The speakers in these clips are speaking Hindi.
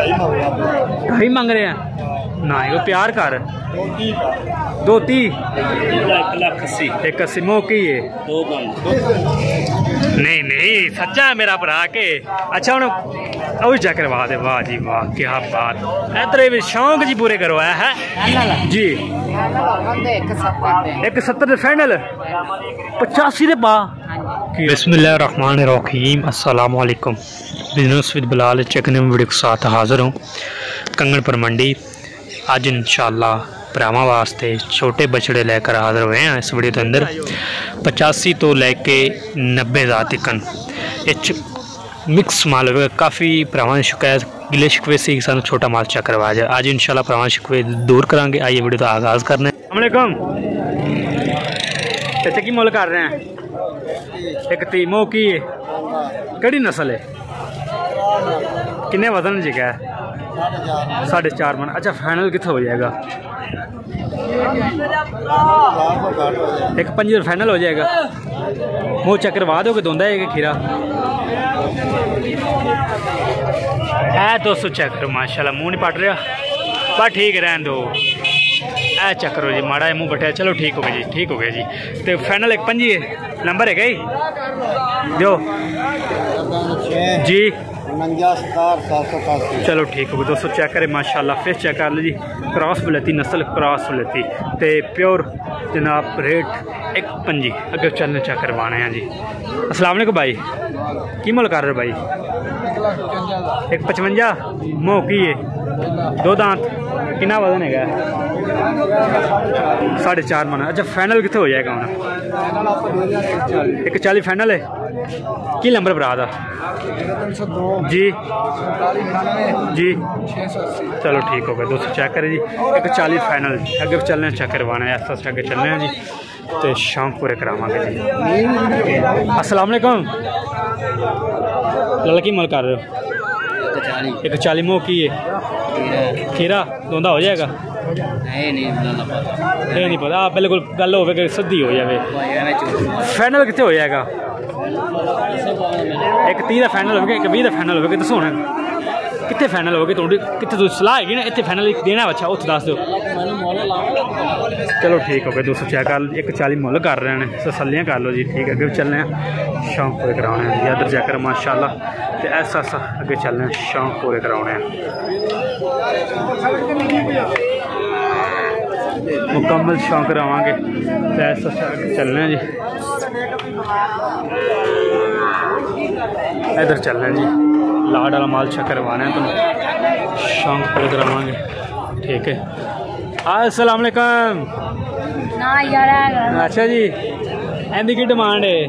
ढाई मंग रहे हैं ना, वो प्यार कर 230 180 मोह की है नहीं नहीं सच्चा है मेरा भरा के। अच्छा हूँ और चेक करवा दे। वाह जी वाह क्या बात, इधर भी शौक जी पूरे करवाया है जी। 170 फाइनल 85 दे पा। बिस्मिल्लाहिर्रहमानिर्रहीम अस्सलाम वालेकुम। Business with Bilal chicken video के साथ हाज़िर हूँ कंगन मंडी। आज इंशाअल्लाह भरावां वास्ते छोटे बछड़े लेकर हाज़िर हुए हैं इस वीडियो के अंदर। 85 तो लेके 90 हज़ार तक मिक्स माल होगा। काफ़ी भरावां की शिकायत गिले शिकवे से सानू छोटा माल चेक करवाया जाए। आज इंशाअल्लाह भरावां शिकवे दूर करांगे। आइए वीडियो का आगाज़ करने। अस्सलाम वालेकुम चाचा की मुल कर रहे हैं? 130 मोह की है कड़ी नस्ल है? किन्ने वजन जगह है? 4.5 मन। अच्छा फाइनल कितना हो जाएगा? 1.5 फाइनल हो जाएगा। मुँह चेक करवा दोगे? धोंदा है कि खीरा है? 200 चेक करो माशाल्लाह। मुँह नहीं पट रहा पर ठीक है रहने दो। ऐ चेक करो जी माड़ा मुँह बटिया। चलो ठीक हो गया जी, ठीक हो गया जी। तो फाइनल 1.5 है नंबर है गई दो जी 49 चलो ठीक हो गया। 200 चेक करे माशाल्लाह। फिर चेक कर लो जी क्रॉस बलती नस्ल क्रॉस बलती तो प्योर जनाब रेट 1.5 अगर चलने चेक करवाने हैं जी। अस्सलाम वालेकुम भाई की मुल कर रहे हो भाई? 155 मोह की है 2 दांत कितना वजन है? 4.5 मन। अच्छा फाइनल कितने हो जाएगा हूँ? 140 फाइनल है की नंबर भरा था जी जी चलो ठीक हो गया। 200 चेक करें जी 140 फाइनल। अगे चलने चेक करवाना है ऐसा अगे चलने हैं जी तो शाम पूरे करावांगे जी। अस्सलाम वालेकुम लाला की मुल कर रहे हो? 140 मोह की है खीरा धोंदा हो जाएगा? नहीं पता बिल्कुल गल हो सीधी हो जाए। फाइनल कितने हो जाएगा? 130 का फाइनल हो गया 120 का फाइनल हो गया। दसो हूँ कितने फाइनल हो गए? कितने सलाह है ना इतने फाइनल देना? अच्छा उत दस दो। चलो ठीक हो गया। 200 चेक कर 140 मुल कर रहे हैं तसलियाँ कर लो जी। ठीक है अगे चलने हैं शौक पूरे कराने हैं। इधर चेक कर माशाल्लाह तो ऐसा अगे चलने हैं शौक पूरे कराने हैं। मुकम्मल शौक करावांगे तो ऐसा चलने हैं जी। इधर चलना है जी लाड वाला माल चेक करवाना है तो शौक पूरे करावांगे। ठीक है अस्सलाम वालेकुम। अच्छा जी एंदी की डिमांड है?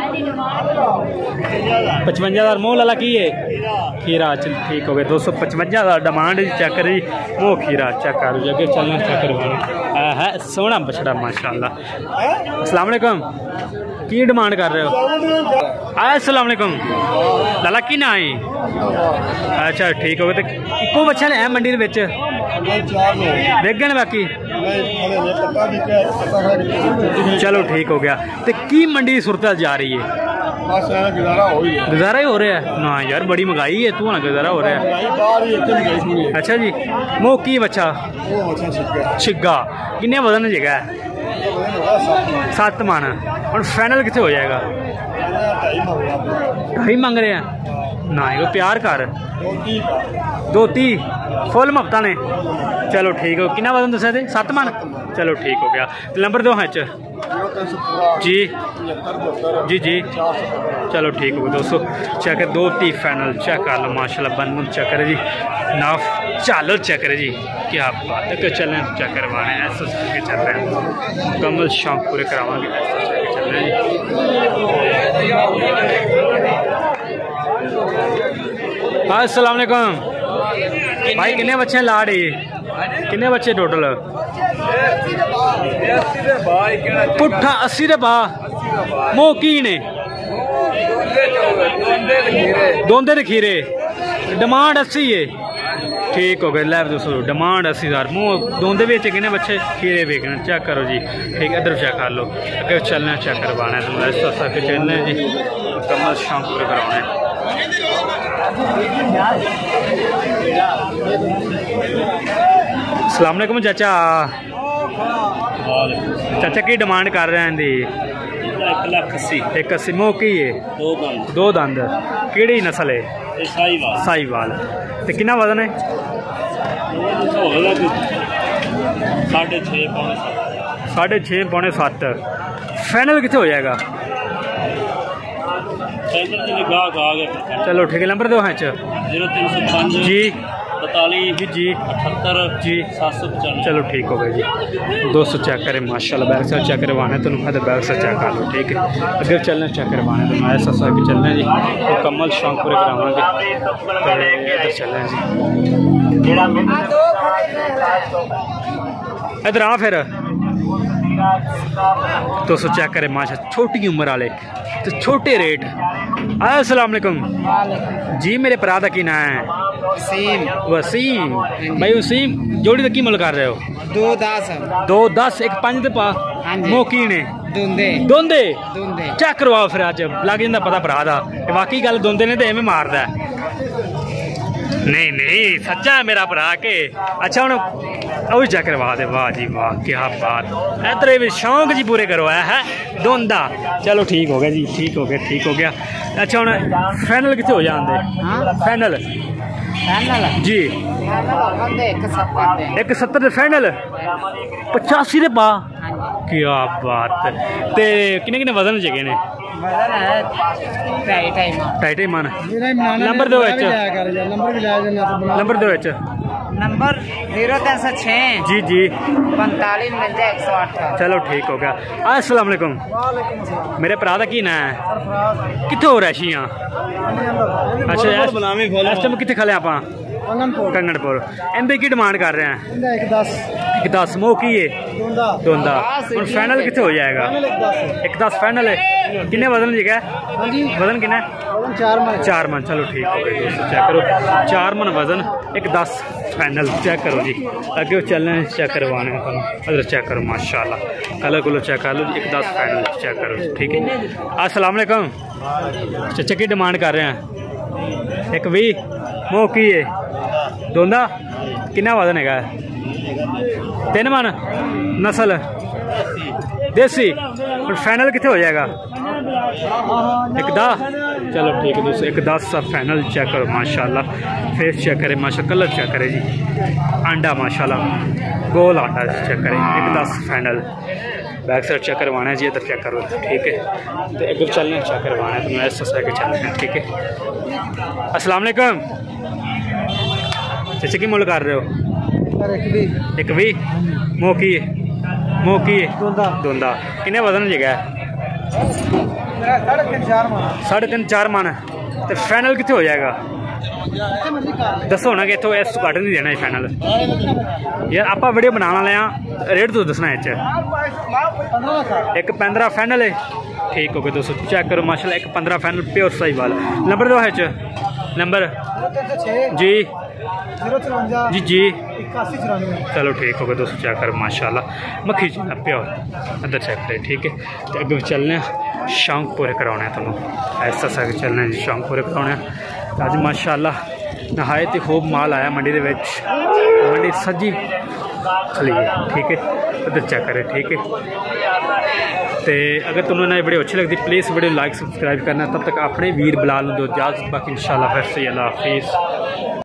55,000 मोह लाला की है खीरा। चल ठीक हो गया। 255,000 डिमांड है चेक कर जी मोह खीरा चेक कर जी। अगे चलना चेक करवाना है सोहना बछड़ा माशाल्लाह। अस्सलाम वालेकुम की डिमांड कर रहे हो? अस्सलाम वालेकुम लाला की ना है? अच्छा ठीक हो गया। तो इको बच्चा है मंडी देख गए बाकी? चलो ठीक हो गया। तो की मंडी की सूरत जा रही है? गुजारा ही हो रहा है ना यार बड़ी महंगाई है तू ना गुजारा हो रहा है। अच्छा जी मोह की बच्चा छिग्गा किन्ने वजन जगह है? 7 मन। और फाइनल कितने हो जाएगा? 2.5 मंग रहे हैं ना, वो प्यार कर 230 फुल मफ्ता ने। चलो ठीक हो कितना वजन दसा थे? 7 मन। चलो ठीक हो गया। नंबर दो हाँ जी जी जी चलो ठीक हो गया। 200 चेक 230 फाइनल चेक कर लो माशाल्लाह। बन मुन चेक करे जी नाफ चालर चेक करे जी क्या बात है। चलें चेक करवाने ऐसा के चल रहे हैं मुकम्मल शौक पूरे करावांगे ऐसा चल रहे हैं जी। अस्सलाम वालेकुम भाई कितने बच्चे हैं लाड़? कितने बच्चे टोटल? पुट्ठा 80 दे बा मोह की ने दोंदे दे खीरे डिमांड 80 है। ठीक हो गया। लैब 200 डिमांड 80,000 मुँह दोंदे बेचे कितने बच्चे खीरे बेचने चेक करो जी। ठीक इधर चेक कर लो अगर चलना चेक करवाना है तो ऐसा के चलना है जी मुकम्मल शौक पूरे करवाना है। अस्सलाम वालेकुम चाचा। चाचा की डिमांड कर रहे हैं दी? 1,80,000। मोह की है? दो दंद। केड़ी नस्ल है? साहीवाल। ते कितना वजन है? 6.5 पौने 7। फाइनल कितने हो जाएगा? चलो ठीक है, नंबर दो है 0305 जी 42 जी 78 जी 795। चलो ठीक हो गया जी। 200 चेक करें माशाल्लाह। बैक से चेक करवाना है तो बैक से चेक कर लो, ठीक है। अगर चलना चेक करवाना है तो ऐसा सा कि चलना जी, मुकम्मल शौक पूरे करावांगे। इधर चलना जी, इधर आ फिर। 200 चेक करें माशा, छोटी उम्र वाले तो छोटे रेट। अस्सलाम वालेकुम जी। मेरे भरा का की नाम है? वसीम। भाई वसीम, जोड़ी का की मुल कर रहे हो? 2.10 एक 5 दे पा मोकी ने दोंदे चेक करवाओ फिर। अज लग जाता पता भरा दा वाकई गल दोंदे ने तो एवें मारदा। नहीं नहीं सच्चा है मेरा भरा के। अच्छा हूँ ਉਹ चेक करवा दे। वाह जी वाह, क्या बात। इधर भी शौक जी पूरे करवाया है दोंदा। चलो ठीक हो गया जी, ठीक हो गया, ठीक हो गया। अच्छा हूँ फाइनल कितने हो जाते? फाइनल जी 170 फाइनल। 85 दे पा। क्या बात। ते किन्ने किन्ने वजन जगे ने? 2.5 मन। नंबर दो नंबर दो नंबर 0306 जी जी 45 108। चलो ठीक हो गया। अस्सलाम वालेकुम। मेरे भरा का की नाम है? कितों रैशियाँ? अच्छा इस टाइम कितने खले आप? कन्नड़पुर। इनकी की डिमांड कर रहे हैं? 1.10 मोह की है? दोंदा। और फाइनल कितने हो जाएगा? 1.10 फाइनल है। किन्ने वजन जगह? वजन किन्ना? 4 मन। चलो ठीक हो गया, चेक करो 4 मन वजन, 1.10 फाइनल। चेक करो जी, अगे चलना है चेक करवाने हैं। अदर चेक करो माशाल्लाह, कलर कुलर चेक कर लो जी। 1.10 फाइनल चेक करो, ठीक है। अस्सलाम वालेकुम। चाचा की डिमांड कर रहे हैं? 1.20 मोह की है? दोंदा। कितना वजन है? 3 मन। नस्ल देसी। और फाइनल कितने हो जाएगा? 1.10। चलो ठीक है दोस्तों, 1.10 सा फाइनल चेक करो माशाल्लाह। फेस चेक करें माशा, कलर चेक करें जी। अंडा माशाल्लाह गोल आंडा चेक करें। 1.10 फाइनल। बैक साइड चेक करवाना है जी, इधर चेक करो, ठीक है। तो इधर चलने चेक करवाना है तो मैं ऐसा के चलना है, ठीक है। अस्सलाम वालेकुम। चाचा की मुल कर रहे हो? 1.20 मोह की है? मोह की है? दोंदा। किन्ने वजन जगह? 3.5-4 मन। तो फाइनल कितने हो जाएगा? दसो ना कि इतों इस घट नहीं देना फाइनल यार। आप वीडियो बनाने वाले हैं, रेट तो दसना है। 1.15 फाइनल है, ठीक हो गया दोस्तों। चेक करो माशाल्लाह, 1.15 फाइनल प्योर साहीवाल। नंबर दो है नंबर जी जी जी। चलो ठीक हो गया दोस्तों, चेक करो माशाल्लाह मक्खी प्योर। अंदर चेक करें, ठीक है। तो अगर चलने शौक पूरे कराने हैं तुम्हें, ऐसा सा चलना है शौक पूरे कराने। अज माशाल्लाह नहायत ही खूब माल आया मंडी के, मंडी सजी खली है, ठीक है। इधर चेक करें, ठीक है। तो अगर तुम्हें ये वीडियो अच्छी लगती प्लीज़ वीडियो लाइक सब्सक्राइब करना। तब तक अपने वीर बिलाल दो इजाज़त, बाकी इंशाल्लाह फिर से अल्लाह हाफिज़।